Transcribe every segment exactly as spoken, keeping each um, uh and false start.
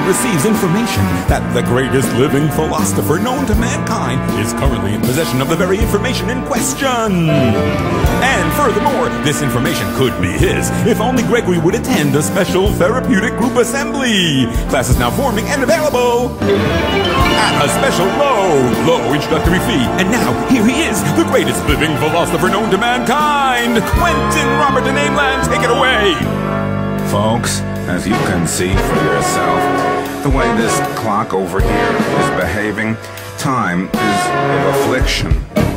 receives information that the greatest living philosopher known to mankind is currently in possession of the very information in question. And furthermore, this information could be his if only Gregory would attend a special therapeutic group assembly. Class is now forming and available at a special low, low introductory fee. And now, here he is, the greatest living philosopher known to mankind, Quentin Robert Nameland. Take it away. Folks, as you can see for yourself, the way this clock over here is behaving, time is of affliction.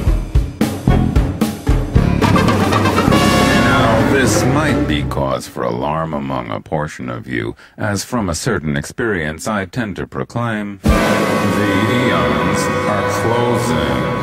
Now, this might be cause for alarm among a portion of you, as from a certain experience I tend to proclaim, the eons are closing.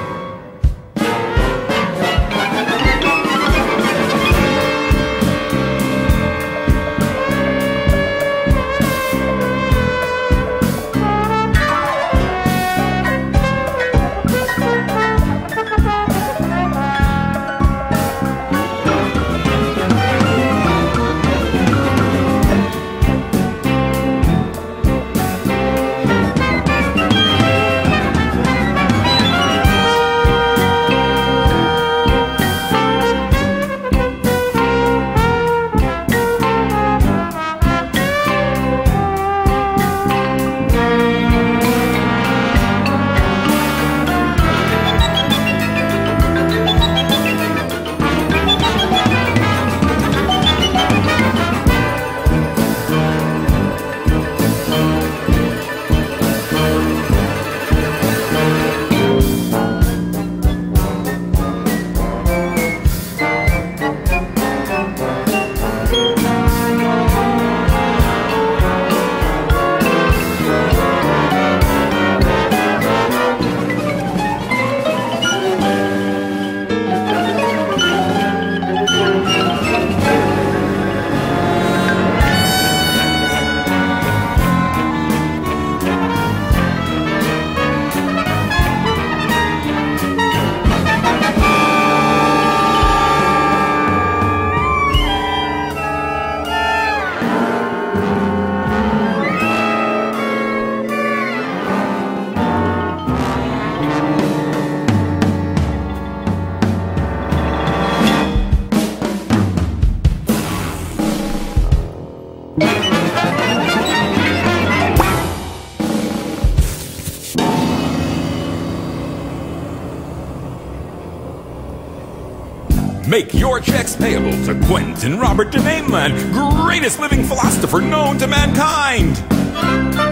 Make your checks payable to Quentin Robert Nameland, greatest living philosopher known to mankind.